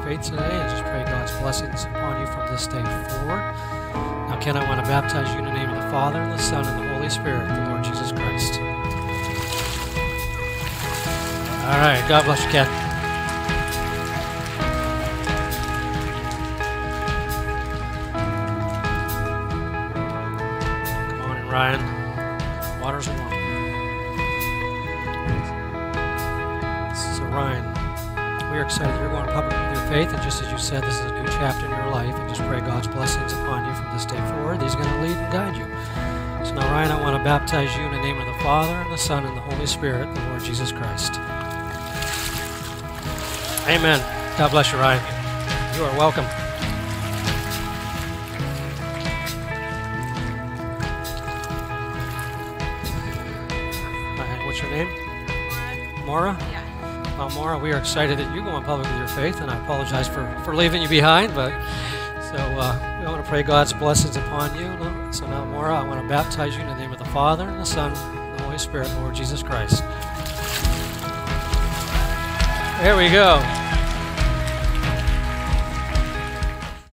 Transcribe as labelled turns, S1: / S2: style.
S1: faith today and just pray God's blessings upon you from this day forward. Now, Ken, I want to baptize you in the name of the Father, and the Son, and the Holy Spirit, the Lord Jesus Christ. All right. God bless you, Ken. Come on in, Ryan. Water's warm. So, Ryan, we are excited you're going public with your faith, and just as you said, this is a new chapter in your life, and just pray God's blessings upon you from this day forward. He's going to lead and guide you. So now, Ryan, I want to baptize you in the name of the Father, and the Son, and the Holy Spirit, the Lord Jesus Christ. Amen. God bless you, Ryan. You are welcome. Right, what's your name? Maura? Yeah. Well, Maura, we are excited that you're going public with your faith, and I apologize for leaving you behind, but so we want to pray God's blessings upon you. So now, Maura, I want to baptize you in the name of the Father, and the Son, and the Holy Spirit, Lord Jesus Christ. There we go.